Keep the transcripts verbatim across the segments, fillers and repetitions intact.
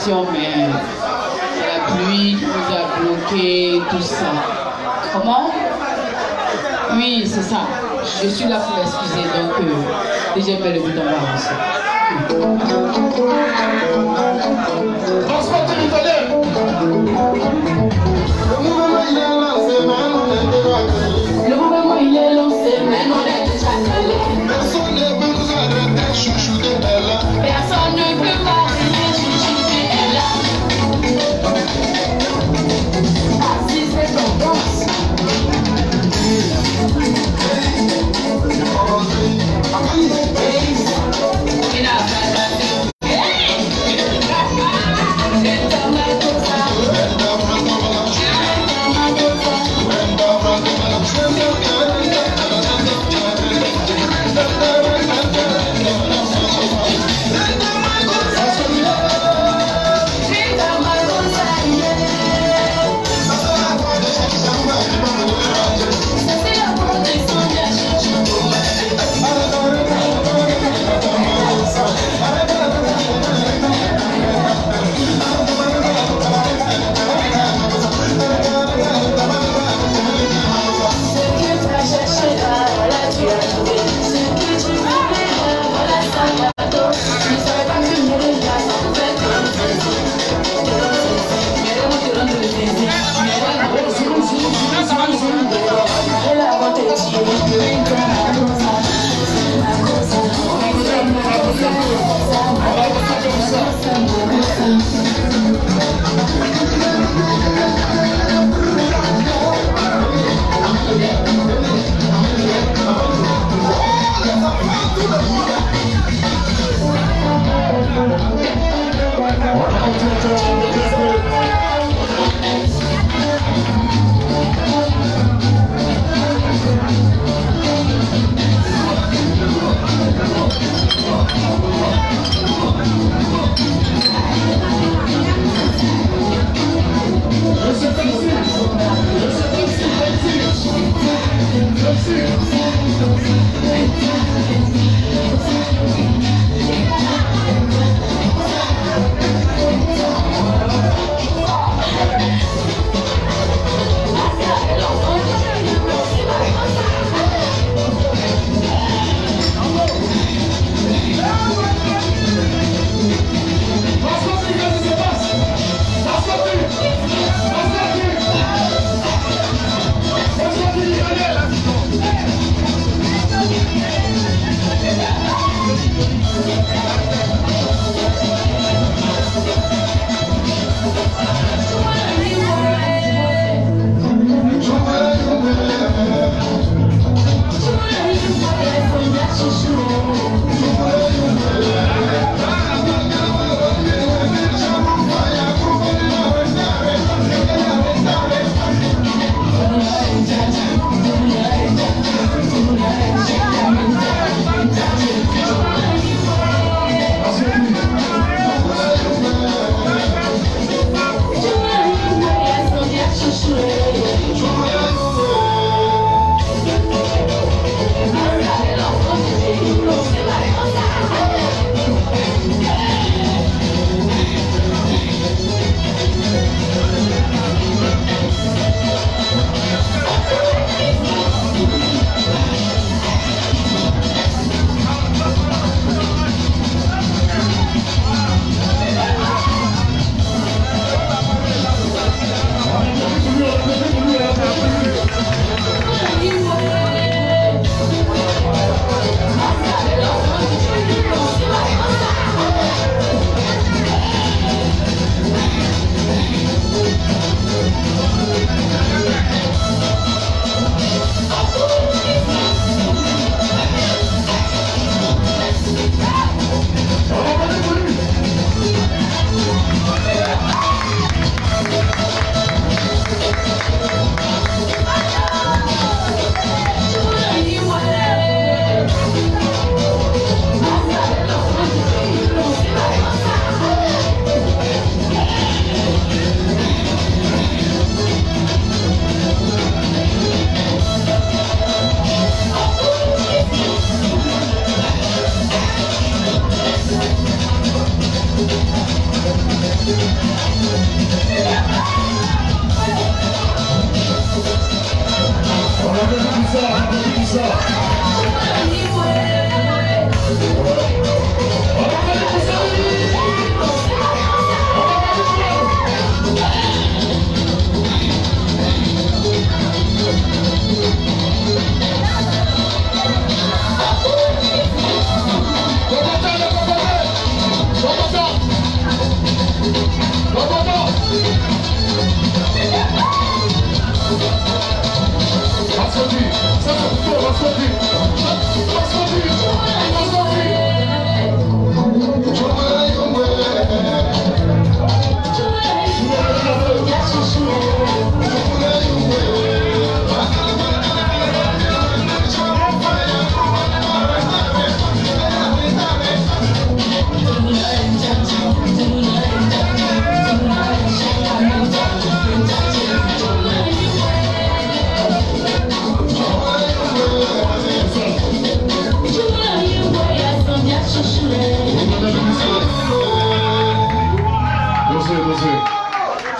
situation, mais la pluie nous a bloqué, tout ça. Comment? Oui, c'est ça. Je suis là pour l'excuser, donc euh, déjà fait le but en bas aussi. Transport territorial. Le mouvement il est lancé, mais on est déjà allé. Personne ne peut nous arrêter, chouchouter est là. Personne ne peut m'arrêter, chouchouter est là. Assis c'est ton danse.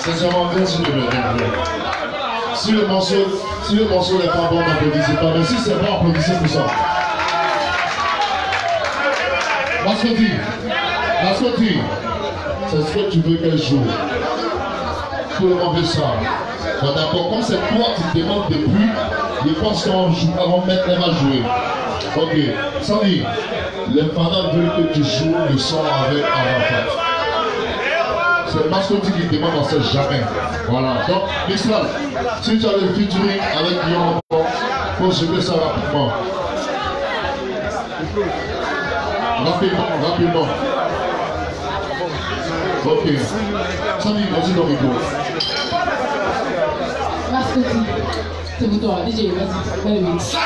Sincèrement, merci de me répondre. Si le morceau, si le morceau n'est pas bon, n'applaudissez pas. Mais si c'est bon, applaudissez pour ça. Mascoti, Mascoti, c'est ce que tu veux qu'elle joue. Tout le monde veut ça. Bon, d'accord, comme c'est toi qui te demandes depuis, je pense qu'on joue avant de mettre, elle va jouer. Ok, Samy, les parents veulent que tu joues le son avec Arafat. C'est Mascoti qui demande, on ne sait jamais. Voilà, donc, Mixlan, si tu as le featuring avec Lyon, il faut jouer ça rapidement. Rapidement, rapidement. Ok. Samy, vas-y dans le micro. Mascoti, c'est pour toi, D J, vas-y, fais le mix.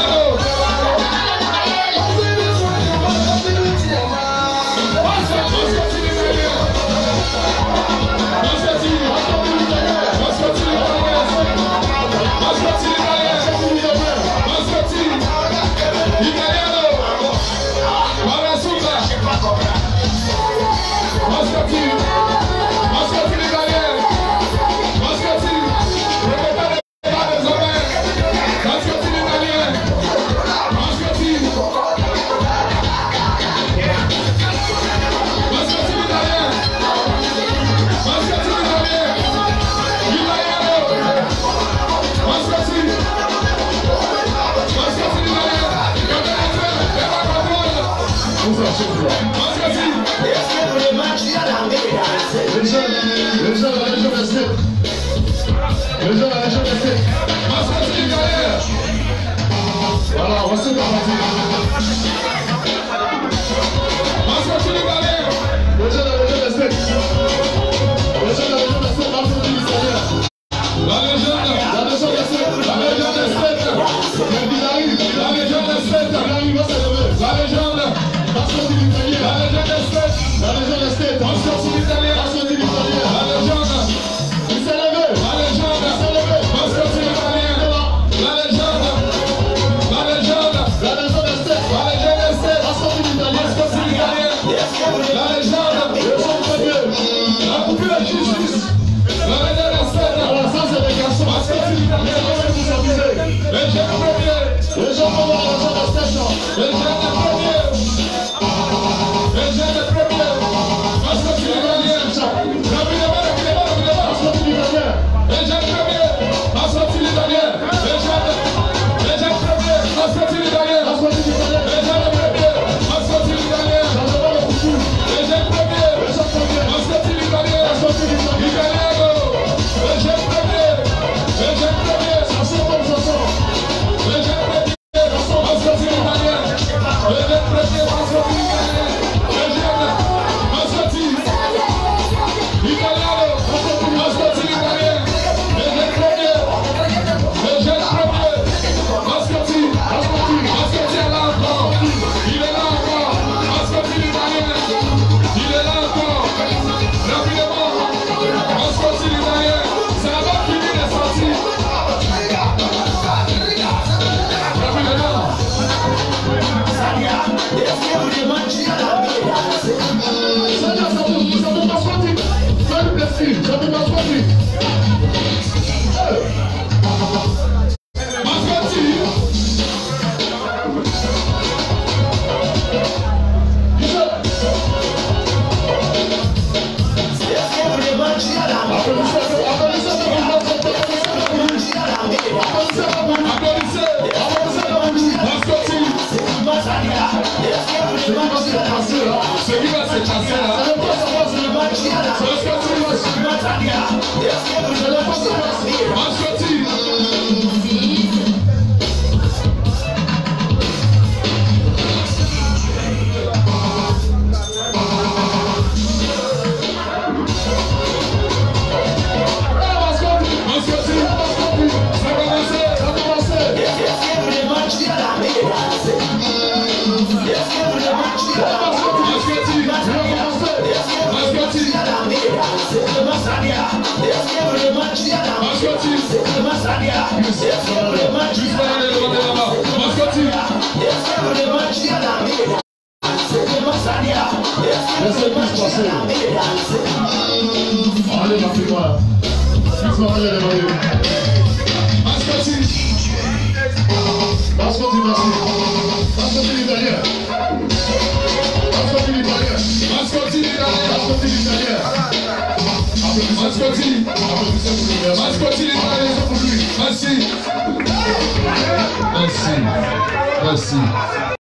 What's up? Allez, ma fille, voilà. Laisse-moi aller, allez, allez. Mascotti. Mascotti, merci. Mascotti l'italien. Mascotti l'italien. Mascotti l'italien. Mascotti l'italien. Mascotti. Mascotti l'italien pour lui. Merci. Merci. Merci.